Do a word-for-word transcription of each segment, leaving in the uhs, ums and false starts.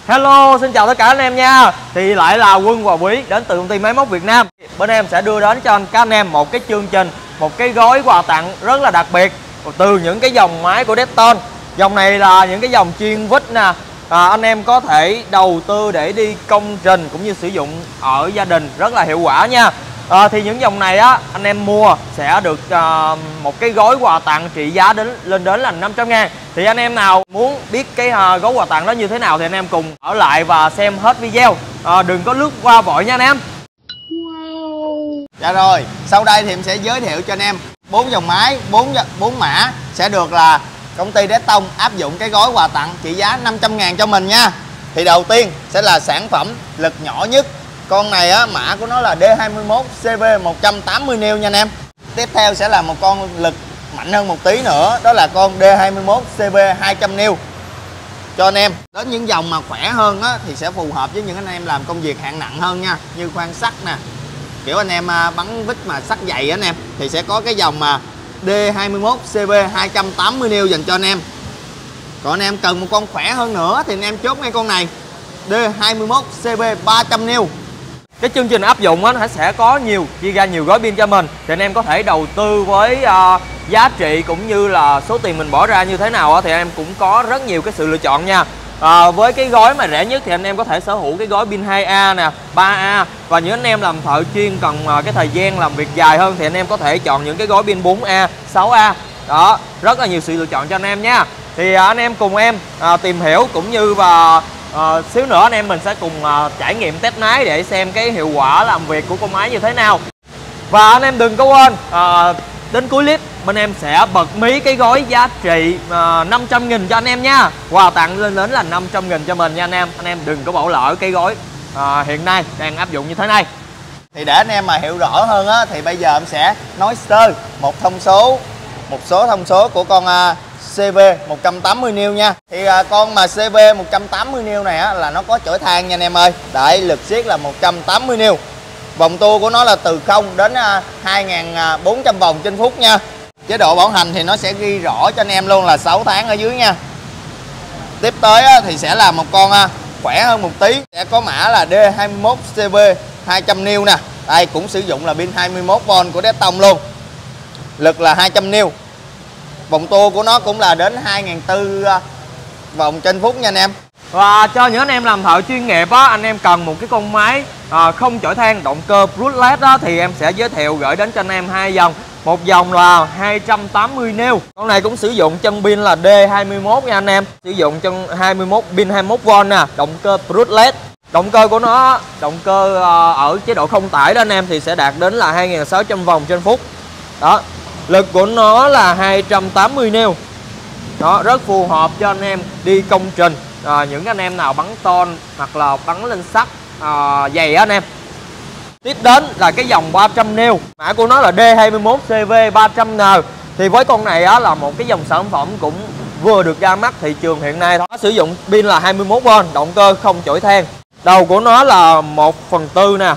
Hello, xin chào tất cả anh em nha. Thì lại là Quân và Quý đến từ công ty Máy Móc Việt Nam. Bên em sẽ đưa đến cho anh các anh em một cái chương trình, một cái gói quà tặng rất là đặc biệt từ những cái dòng máy của Detton. Dòng này là những cái dòng chuyên vít nè, à, anh em có thể đầu tư để đi công trình cũng như sử dụng ở gia đình rất là hiệu quả nha. À, thì những dòng này á anh em mua sẽ được à, một cái gói quà tặng trị giá đến lên đến là năm trăm ngàn. Thì anh em nào muốn biết cái à, gói quà tặng đó như thế nào thì anh em cùng ở lại và xem hết video, à, đừng có lướt qua vội nha anh em. Wow. Dạ rồi, sau đây thì em sẽ giới thiệu cho anh em bốn dòng máy, bốn bốn mã sẽ được là công ty Detton áp dụng cái gói quà tặng trị giá năm trăm ngàn cho mình nha. Thì đầu tiên sẽ là sản phẩm lực nhỏ nhất. Con này á, mã của nó là D hai mươi mốt C V một trăm tám mươi niu nha anh em. Tiếp theo sẽ là một con lực mạnh hơn một tí nữa, đó là con D hai mươi mốt C V hai trăm niu cho anh em. Đến những dòng mà khỏe hơn á, thì sẽ phù hợp với những anh em làm công việc hạng nặng hơn nha, như khoan sắt nè, kiểu anh em bắn vít mà sắt dày á anh em, thì sẽ có cái dòng mà D hai mươi mốt C V hai trăm tám mươi niu dành cho anh em. Còn anh em cần một con khỏe hơn nữa thì anh em chốt ngay con này D hai mươi mốt C V ba trăm niu. Cái chương trình áp dụng á, nó sẽ có nhiều chia ra nhiều gói pin cho mình, thì anh em có thể đầu tư với uh, giá trị cũng như là số tiền mình bỏ ra như thế nào á, thì anh em cũng có rất nhiều cái sự lựa chọn nha. À, với cái gói mà rẻ nhất thì anh em có thể sở hữu cái gói pin hai A nè, ba A, và những anh em làm thợ chuyên cần uh, cái thời gian làm việc dài hơn thì anh em có thể chọn những cái gói pin bốn A, sáu A. Đó, rất là nhiều sự lựa chọn cho anh em nha. Thì uh, anh em cùng em uh, tìm hiểu cũng như và À, xíu nữa anh em mình sẽ cùng à, trải nghiệm test máy để xem cái hiệu quả làm việc của con máy như thế nào. Và anh em đừng có quên à, đến cuối clip bên em sẽ bật mí cái gói giá trị à, năm trăm nghìn cho anh em nha. Quà tặng lên đến là năm trăm nghìn cho mình nha anh em. Anh em đừng có bỏ lỡ cái gói à, hiện nay đang áp dụng như thế này. Thì để anh em mà hiểu rõ hơn á, thì bây giờ em sẽ nói sơ một thông số, một số thông số của con à, C V một trăm tám mươi niu nha. Thì à, con mà C V một trăm tám mươi niu này á, là nó có chổi than nha anh em ơi. Đấy, lực siết là một trăm tám mươi niu. Vòng tua của nó là từ không đến à, hai nghìn bốn trăm vòng trên phút nha. Chế độ bảo hành thì nó sẽ ghi rõ cho anh em luôn là sáu tháng ở dưới nha. Tiếp tới á, thì sẽ là một con à, khỏe hơn một tí, sẽ có mã là D hai mươi mốt C V hai trăm niu nè. Đây cũng sử dụng là pin hai mươi mốt vôn của Detton luôn. Lực là hai trăm niu. Vòng tua của nó cũng là đến hai nghìn bốn trăm vòng trên phút nha anh em. Và cho những anh em làm thợ chuyên nghiệp á, anh em cần một cái con máy à, không chổi than động cơ brushless á, thì em sẽ giới thiệu gửi đến cho anh em hai dòng. Một dòng là hai trăm tám mươi niu. Con này cũng sử dụng chân pin là D hai mươi mốt nha anh em. Sử dụng chân hai mươi mốt pin hai mươi mốt vôn nè, động cơ brushless. Động cơ của nó, động cơ à, ở chế độ không tải đó anh em, thì sẽ đạt đến là hai nghìn sáu trăm vòng trên phút. Đó. Lực của nó là hai trăm tám mươi niu. Đó, rất phù hợp cho anh em đi công trình, à, những anh em nào bắn ton hoặc là bắn lên sắt à, dày á anh em. Tiếp đến là cái dòng ba trăm niu. Mã của nó là D hai mươi mốt C V ba trăm N. Thì với con này á, là một cái dòng sản phẩm cũng vừa được ra mắt thị trường hiện nay. Nó sử dụng pin là hai mươi mốt vôn, động cơ không chổi than. Đầu của nó là một phần tư nè.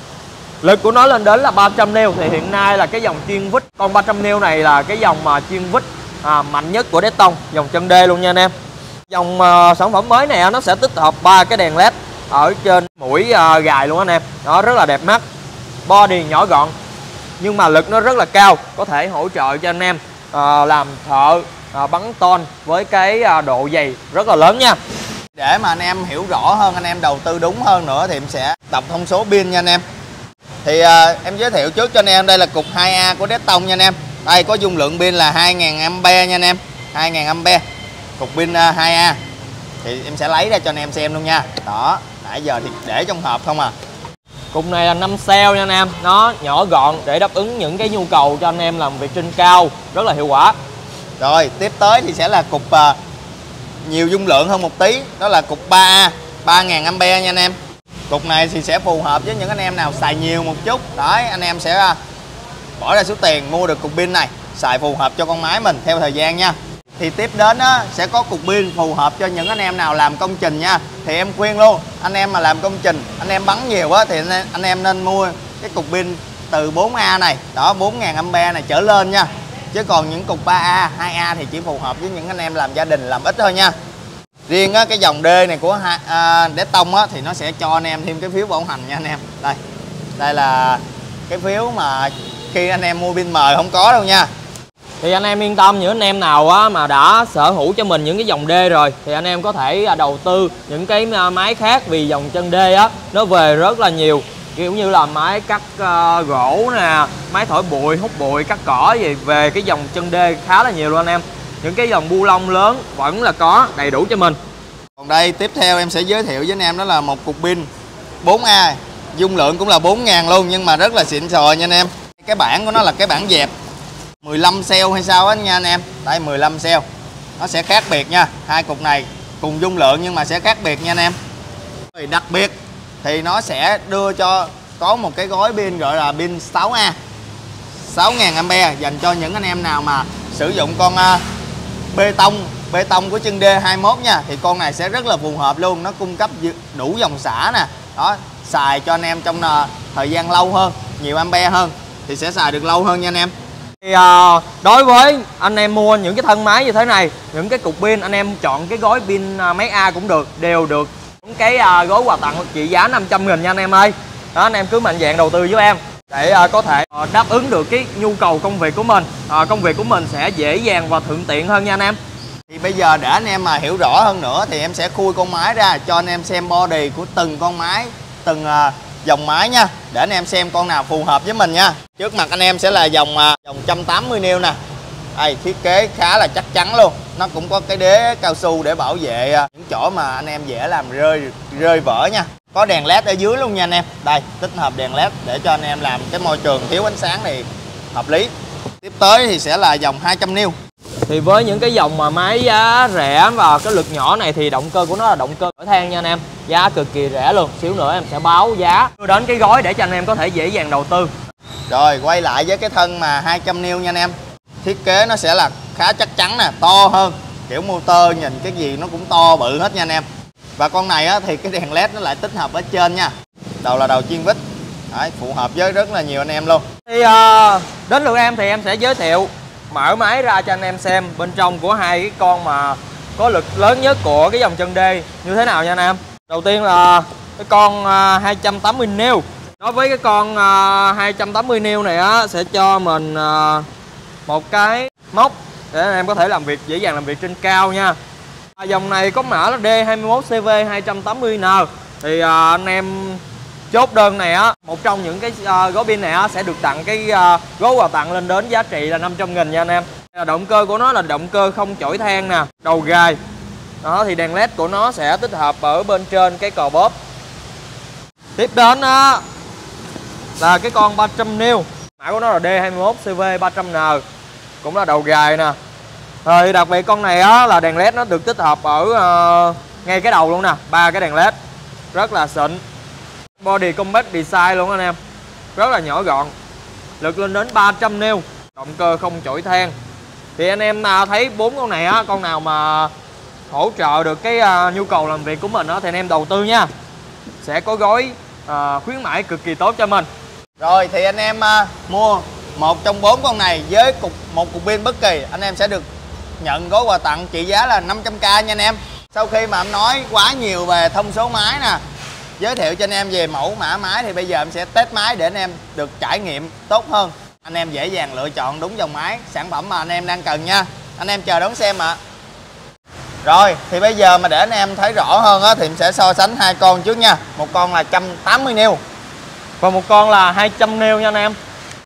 Lực của nó lên đến là ba trăm niu. Thì hiện nay là cái dòng chuyên vít, con ba trăm niu này là cái dòng mà chuyên vít à, mạnh nhất của Detton, dòng chân D luôn nha anh em. Dòng à, sản phẩm mới này nó sẽ tích hợp ba cái đèn led ở trên mũi à, gài luôn anh em. Nó rất là đẹp mắt. Body nhỏ gọn nhưng mà lực nó rất là cao, có thể hỗ trợ cho anh em à, làm thợ à, bắn ton với cái à, độ dày rất là lớn nha. Để mà anh em hiểu rõ hơn, anh em đầu tư đúng hơn nữa thì em sẽ đọc thông số pin nha anh em. Thì à, em giới thiệu trước cho anh em, đây là cục hai A của Detton nha anh em. Đây có dung lượng pin là hai nghìn am pe nha anh em, hai nghìn am pe. Cục pin à, hai A. Thì em sẽ lấy ra cho anh em xem luôn nha. Đó, nãy giờ thì để trong hộp không à. Cục này là năm cell nha anh em, nó nhỏ gọn để đáp ứng những cái nhu cầu cho anh em làm việc trên cao rất là hiệu quả. Rồi, tiếp tới thì sẽ là cục à, nhiều dung lượng hơn một tí, đó là cục ba A, ba nghìn am pe nha anh em. Cục này thì sẽ phù hợp với những anh em nào xài nhiều một chút. Đấy, anh em sẽ bỏ ra số tiền mua được cục pin này, xài phù hợp cho con máy mình theo thời gian nha. Thì tiếp đến á, sẽ có cục pin phù hợp cho những anh em nào làm công trình nha. Thì em khuyên luôn, anh em mà làm công trình, anh em bắn nhiều á, thì anh em nên mua cái cục pin từ bốn A này. Đó, bốn nghìn am pe này trở lên nha. Chứ còn những cục ba A, hai A thì chỉ phù hợp với những anh em làm gia đình, làm ít thôi nha. Riêng á, cái dòng D này của à, Đế Tông á, thì nó sẽ cho anh em thêm cái phiếu bảo hành nha anh em. Đây, đây là cái phiếu mà khi anh em mua pin mời không có đâu nha. Thì anh em yên tâm, những anh em nào á, mà đã sở hữu cho mình những cái dòng D rồi thì anh em có thể đầu tư những cái máy khác, vì dòng chân D á nó về rất là nhiều, kiểu như là máy cắt uh, gỗ nè, máy thổi bụi, hút bụi, cắt cỏ gì, về cái dòng chân D khá là nhiều luôn anh em. Những cái dòng bu lông lớn vẫn là có đầy đủ cho mình. Còn đây tiếp theo em sẽ giới thiệu với anh em đó là một cục pin bốn A, dung lượng cũng là bốn ngàn luôn nhưng mà rất là xịn sò nha anh em. Cái bản của nó là cái bản dẹp mười lăm cell hay sao á nha anh em. Đây mười lăm cell. Nó sẽ khác biệt nha. Hai cục này cùng dung lượng nhưng mà sẽ khác biệt nha anh em. Rồi đặc biệt thì nó sẽ đưa cho có một cái gói pin gọi là pin sáu A, sáu nghìn am pe dành cho những anh em nào mà sử dụng con uh, bê tông bê tông của chân D hai mốt nha, thì con này sẽ rất là phù hợp luôn. Nó cung cấp đủ dòng xả nè, đó, xài cho anh em trong uh, thời gian lâu hơn, nhiều ampe hơn thì sẽ xài được lâu hơn nha anh em. Thì uh, đối với anh em mua những cái thân máy như thế này, những cái cục pin, anh em chọn cái gói pin uh, máy A cũng được, đều được cái uh, gói quà tặng trị giá năm trăm nghìn nha anh em ơi. Đó, anh em cứ mạnh dạn đầu tư với em để uh, có thể uh, đáp ứng được cái nhu cầu công việc của mình. Uh, công việc của mình sẽ dễ dàng và thuận tiện hơn nha anh em. Thì bây giờ để anh em mà hiểu rõ hơn nữa thì em sẽ khui con máy ra cho anh em xem body của từng con máy, từng uh, dòng máy nha, để anh em xem con nào phù hợp với mình nha. Trước mặt anh em sẽ là dòng uh, dòng một trăm tám mươi niu nè. Đây, thiết kế khá là chắc chắn luôn. Nó cũng có cái đế cao su để bảo vệ uh, những chỗ mà anh em dễ làm rơi rơi vỡ nha. Có đèn led ở dưới luôn nha anh em. Đây, tích hợp đèn led để cho anh em làm cái môi trường thiếu ánh sáng này hợp lý. Tiếp tới thì sẽ là dòng hai trăm niu. Thì với những cái dòng mà máy giá rẻ và cái lực nhỏ này thì động cơ của nó là động cơ chổi than nha anh em. Giá cực kỳ rẻ luôn. Xíu nữa em sẽ báo giá đưa đến cái gói để cho anh em có thể dễ dàng đầu tư. Rồi quay lại với cái thân mà hai trăm niu nha anh em. Thiết kế nó sẽ là khá chắc chắn nè, to hơn. Kiểu motor nhìn cái gì nó cũng to bự hết nha anh em. Và con này á, thì cái đèn led nó lại tích hợp ở trên nha. Đầu là đầu chiên vít. Đấy, phù hợp với rất là nhiều anh em luôn. Thì uh, đến lượt em thì em sẽ giới thiệu, mở máy ra cho anh em xem bên trong của hai cái con mà có lực lớn nhất của cái dòng chân D như thế nào nha anh em. Đầu tiên là cái con uh, hai trăm tám mươi niu. Đối với cái con uh, hai trăm tám mươi niu này á, sẽ cho mình uh, một cái móc để anh em có thể làm việc dễ dàng làm việc trên cao nha. À, dòng này có mã là D hai mươi mốt C V hai trăm tám mươi N. Thì uh, anh em chốt đơn này á, một trong những cái uh, gói pin này á, sẽ được tặng cái uh, gói quà tặng lên đến giá trị là năm trăm nghìn nha anh em. Động cơ của nó là động cơ không chổi than nè, đầu gài. Đó, thì đèn led của nó sẽ tích hợp ở bên trên cái cò bóp. Tiếp đến á, là cái con ba trăm niu. Mã của nó là D hai mươi mốt C V ba trăm N. Cũng là đầu gài nè. Rồi đặc biệt con này á, là đèn led nó được tích hợp ở uh, ngay cái đầu luôn nè, ba cái đèn led rất là xịn. Body compact design luôn anh em, rất là nhỏ gọn, lực lên đến ba trăm niu, động cơ không chổi than. Thì anh em thấy bốn con này á, con nào mà hỗ trợ được cái uh, nhu cầu làm việc của mình á, thì anh em đầu tư nha, sẽ có gói uh, khuyến mãi cực kỳ tốt cho mình. Rồi thì anh em uh, mua một trong bốn con này với cục một cục pin bất kỳ, anh em sẽ được nhận gói quà tặng trị giá là năm trăm k nha anh em. Sau khi mà em nói quá nhiều về thông số máy nè, giới thiệu cho anh em về mẫu mã máy, thì bây giờ em sẽ test máy để anh em được trải nghiệm tốt hơn, anh em dễ dàng lựa chọn đúng dòng máy, sản phẩm mà anh em đang cần nha. Anh em chờ đón xem ạ. Rồi thì bây giờ mà để anh em thấy rõ hơn á, thì em sẽ so sánh hai con trước nha. Một con là một trăm tám mươi niu và một con là hai trăm niu nha anh em.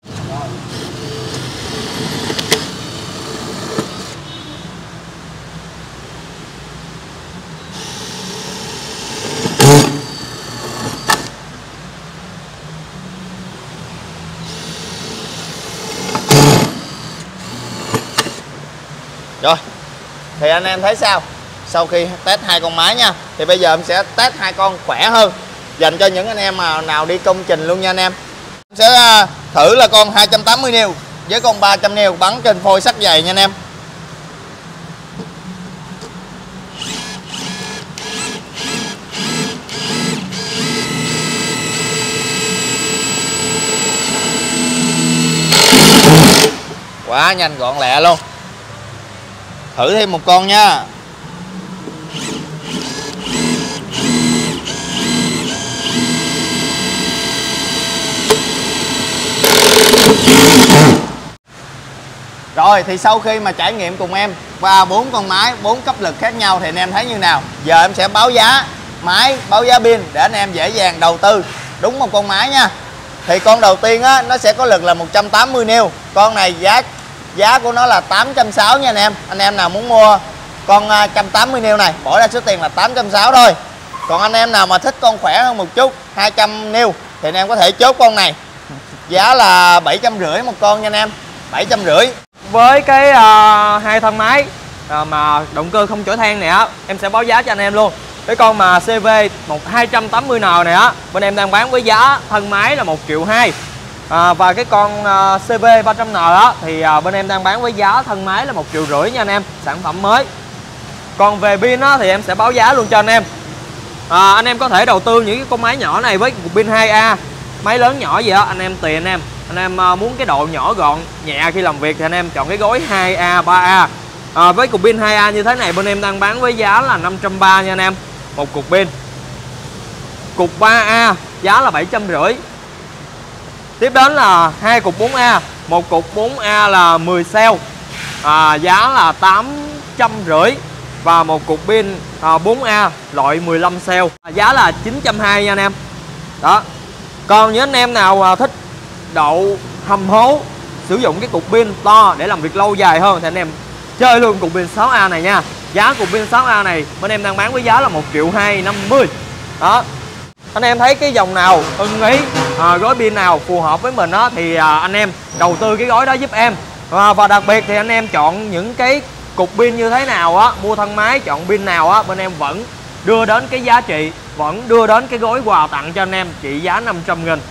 Rồi thì anh em thấy sao sau khi test hai con máy nha. Thì bây giờ em sẽ test hai con khỏe hơn, dành cho những anh em mà nào đi công trình luôn nha anh em. Em sẽ thử là con hai trăm tám mươi niu với con ba trăm niu bắn trên phôi sắt dày nha anh em. Quá nhanh gọn lẹ luôn. Thử thêm một con nha. Rồi thì sau khi mà trải nghiệm cùng em qua bốn con máy, bốn cấp lực khác nhau thì anh em thấy như nào? Giờ em sẽ báo giá máy, báo giá pin để anh em dễ dàng đầu tư đúng một con máy nha. Thì con đầu tiên á, nó sẽ có lực là một trăm tám mươi niu. Con này giá giá của nó là tám trăm sáu mươi nha anh em. Anh em nào muốn mua con một trăm tám mươi niu này bỏ ra số tiền là tám trăm sáu mươi thôi. Còn anh em nào mà thích con khỏe hơn một chút, hai trăm niu thì anh em có thể chốt con này. Giá là bảy trăm rưỡi một con nha anh em, bảy trăm rưỡi. Với cái uh, hai thân máy uh, mà động cơ không chổi than này á, em sẽ báo giá cho anh em luôn. Cái con mà xê vê hai trăm tám mươi N này á, bên em đang bán với giá thân máy là một triệu hai. À, và cái con uh, xê vê ba trăm N á thì uh, bên em đang bán với giá thân máy là một triệu rưỡi nha anh em, sản phẩm mới. Còn về pin á thì em sẽ báo giá luôn cho anh em. À, anh em có thể đầu tư những cái con máy nhỏ này với cục pin hai A, máy lớn nhỏ gì đó anh em tùy anh em. Anh em uh, muốn cái độ nhỏ gọn nhẹ khi làm việc thì anh em chọn cái gói hai A, ba A. À, với cục pin hai A như thế này bên em đang bán với giá là năm trăm ba mươi nha anh em, một cục pin. Cục ba A giá là bảy trăm rưỡi. Tiếp đến là hai cục bốn A, một cục bốn A là mười cell, à, giá là tám trăm rưỡi. Và một cục pin à, bốn A loại mười lăm cell, à, giá là chín trăm hai mươi nha anh em. Đó. Còn những anh em nào à, thích độ hầm hố, sử dụng cái cục pin to để làm việc lâu dài hơn thì anh em chơi luôn cục pin sáu A này nha. Giá cục pin sáu A này bên em đang bán với giá là một triệu hai trăm năm mươi. Đó. Anh em thấy cái dòng nào ưng ý, à, gói pin nào phù hợp với mình đó thì à, anh em đầu tư cái gói đó giúp em. À, và đặc biệt thì anh em chọn những cái cục pin như thế nào á, mua thân máy chọn pin nào á, bên em vẫn đưa đến cái giá trị, vẫn đưa đến cái gói quà tặng cho anh em trị giá năm trăm nghìn.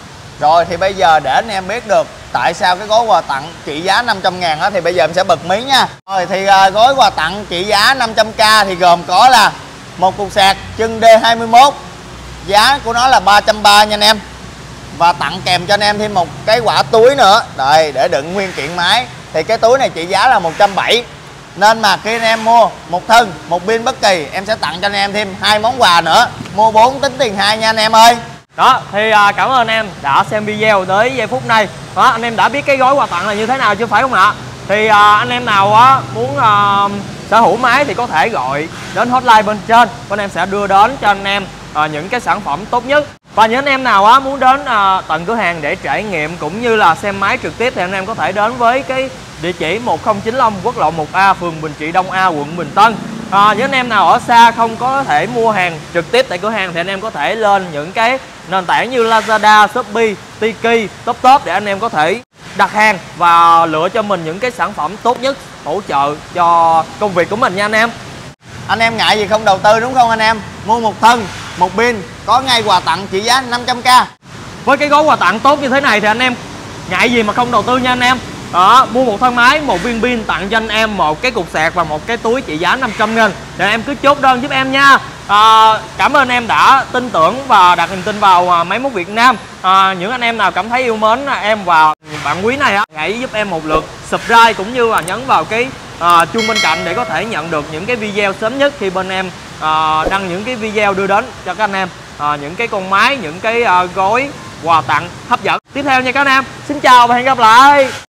Rồi thì bây giờ để anh em biết được tại sao cái gói quà tặng trị giá năm trăm ngàn á thì bây giờ em sẽ bật mí nha. Rồi thì à, gói quà tặng trị giá năm trăm k thì gồm có là một cục sạc chân D hai mươi mốt, giá của nó là ba trăm ba mươi nha anh em. Và tặng kèm cho anh em thêm một cái quả túi nữa, đây để đựng nguyên kiện máy. Thì cái túi này trị giá là một trăm bảy mươi. Nên mà khi anh em mua một thân, một pin bất kỳ, em sẽ tặng cho anh em thêm hai món quà nữa. Mua bốn tính tiền hai nha anh em ơi. Đó thì à, cảm ơn anh em đã xem video tới giây phút này. Đó, anh em đã biết cái gói quà tặng là như thế nào chứ phải không ạ? Thì à, anh em nào á muốn à, sở hữu máy thì có thể gọi đến hotline bên trên, bên em sẽ đưa đến cho anh em à, những cái sản phẩm tốt nhất. Và những anh em nào á muốn đến à, tận cửa hàng để trải nghiệm cũng như là xem máy trực tiếp thì anh em có thể đến với cái địa chỉ một không chín lăm quốc lộ một A, phường Bình Trị Đông A, quận Bình Tân. À, những anh em nào ở xa không có thể mua hàng trực tiếp tại cửa hàng thì anh em có thể lên những cái nền tảng như Lazada, Shopee, Tiki, Top Top để anh em có thể đặt hàng và lựa cho mình những cái sản phẩm tốt nhất hỗ trợ cho công việc của mình nha anh em. Anh em ngại gì không đầu tư đúng không anh em? Mua một thân, một pin có ngay quà tặng trị giá năm trăm k. Với cái gói quà tặng tốt như thế này thì anh em ngại gì mà không đầu tư nha anh em. Đó, mua một thân máy, một viên pin tặng cho anh em một cái cục sạc và một cái túi trị giá năm trăm nghìn. Để em cứ chốt đơn giúp em nha. À, cảm ơn em đã tin tưởng và đặt niềm tin vào Máy Móc Việt Nam. À, những anh em nào cảm thấy yêu mến em và bạn quý này á, hãy giúp em một lượt subscribe cũng như là nhấn vào cái à, chuông bên cạnh để có thể nhận được những cái video sớm nhất khi bên em à, đăng những cái video đưa đến cho các anh em à, những cái con máy, những cái à, gói quà tặng hấp dẫn tiếp theo nha các anh em. Xin chào và hẹn gặp lại.